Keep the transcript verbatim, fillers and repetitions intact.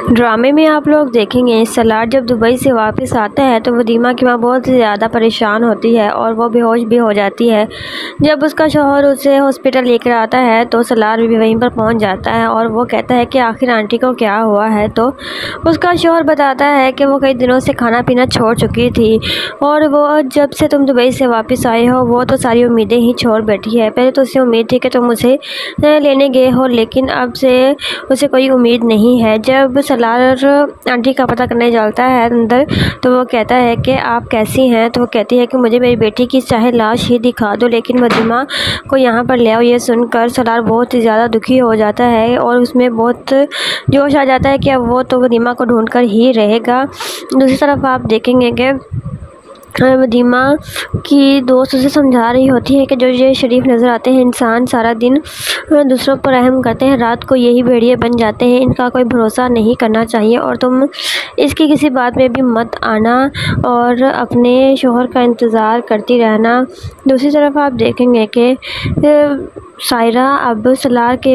ड्रामे में आप लोग देखेंगे सलार जब दुबई से वापस आता है तो वदीमा की माँ बहुत ज़्यादा परेशान होती है और वो बेहोश भी हो जाती है। जब उसका शौहर उसे हॉस्पिटल लेकर आता है तो सलार भी वहीं पर पहुंच जाता है और वो कहता है कि आखिर आंटी को क्या हुआ है। तो उसका शौहर बताता है कि वो कई दिनों से खाना पीना छोड़ चुकी थी और वो जब से तुम दुबई से वापस आए हो वो तो सारी उम्मीदें ही छोड़ बैठी है। पहले तो उसे उम्मीद थी कि तुम उसे लेने गए हो, लेकिन अब से उसे कोई उम्मीद नहीं है। जब सलार आंटी का पता करने जाता है अंदर तो वो कहता है कि आप कैसी हैं। तो वो कहती है कि मुझे मेरी बेटी की चाहे लाश ही दिखा दो, लेकिन वदीमा को यहाँ पर ले आओ। ये सुनकर सलार बहुत ही ज़्यादा दुखी हो जाता है और उसमें बहुत जोश आ जाता है कि अब वो तो वदीमा को ढूंढ कर ही रहेगा। दूसरी तरफ आप देखेंगे कि वदीमा की दोस्त उसे समझा रही होती है कि जो ये शरीफ नज़र आते हैं इंसान सारा दिन दूसरों पर रहम करते हैं, रात को यही भेड़िए बन जाते हैं, इनका कोई भरोसा नहीं करना चाहिए और तुम इसकी किसी बात में भी मत आना और अपने शौहर का इंतज़ार करती रहना। दूसरी तरफ आप देखेंगे कि सायरा अब सलार के